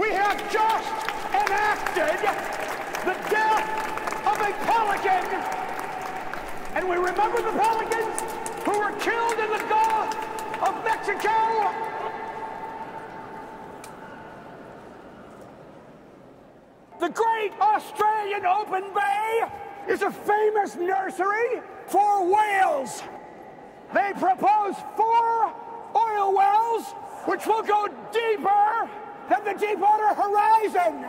We have just enacted the death of a pelican. And we remember the pelicans who were killed in the Gulf of Mexico. The Great Australian Open Bay is a famous nursery for whales. They propose 4 oil wells, which will go deeper than the Deepwater Horizon.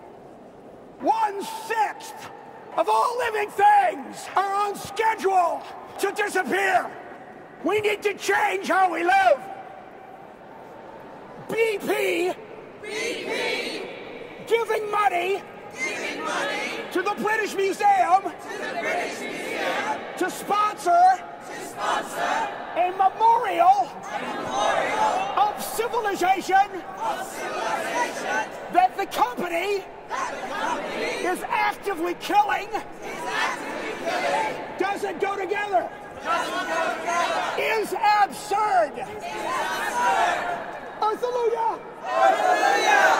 1/6 of all living things are on schedule to disappear. We need to change how we live. BP giving money to the British Museum to sponsor a memorial of civilization that the company is actively killing. Doesn't go together. Is absurd. Earthalujah.